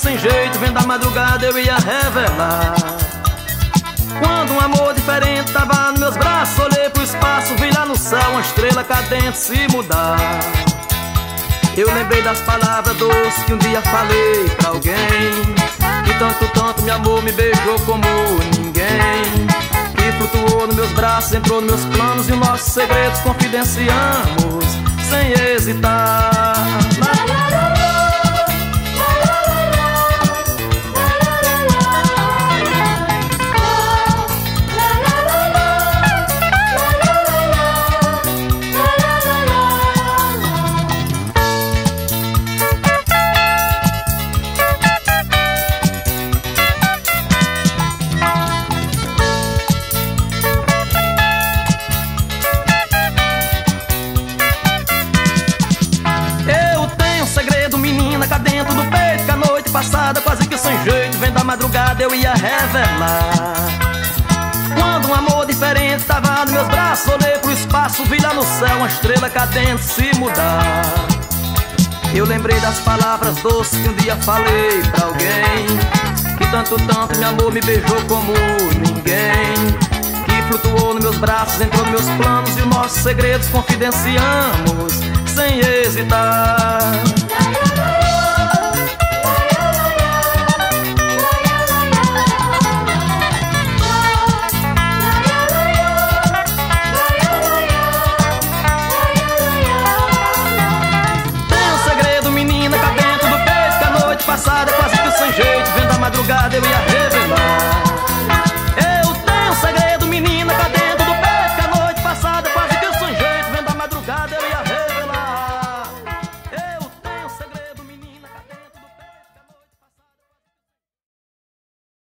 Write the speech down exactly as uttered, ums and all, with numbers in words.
sem jeito, vem da madrugada eu ia revelar. Quando um amor diferente tava nos meus braços, olhei pro espaço, vi lá no céu uma estrela cadente se mudar. Eu lembrei das palavras doces que um dia falei pra alguém, que tanto, tanto meu amor me beijou como ninguém, que flutuou nos meus braços, entrou nos meus planos, e os nossos segredos confidenciamos sem hesitar. Cá dentro do peito, que a noite passada, quase que sem jeito, vem da madrugada eu ia revelar. Quando um amor diferente tava nos meus braços, olhei pro espaço, vi lá no céu uma estrela cadente se mudar. Eu lembrei das palavras doces que um dia falei pra alguém, que tanto, tanto meu amor me beijou como ninguém, que flutuou nos meus braços, entrou nos meus planos, e os nossos segredos confidenciamos sem hesitar. Passada, quase que sem jeito, vendo a madrugada eu ia revelar.